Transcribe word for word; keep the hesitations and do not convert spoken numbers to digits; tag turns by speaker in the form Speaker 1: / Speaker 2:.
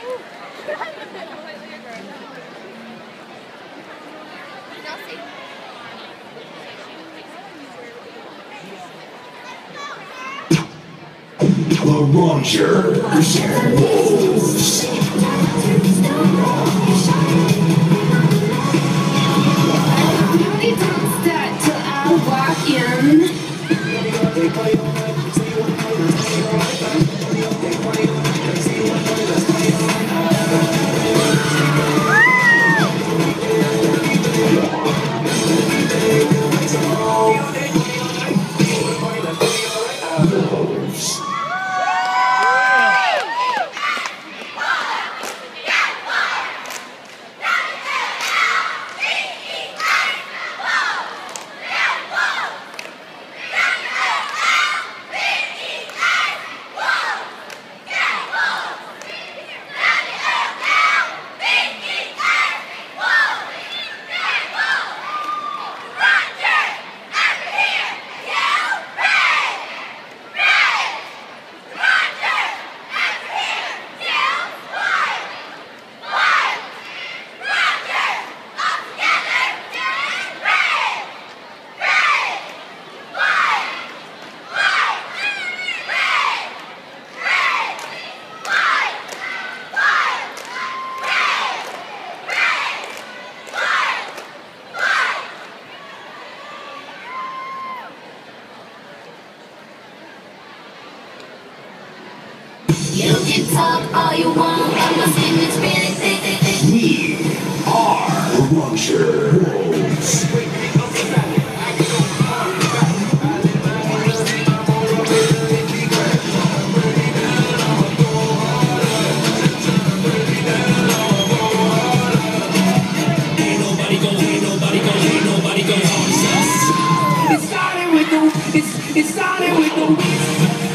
Speaker 1: Loranger Wolves.
Speaker 2: They don't start till I walk in.
Speaker 3: You can talk all you want, but my skin is really thick, thick, thick.
Speaker 1: We are Loranger Wolves.
Speaker 4: Ain't nobody gon', ain't nobody gon', ain't nobody gon' harm us. It started with the, it's, it started with the.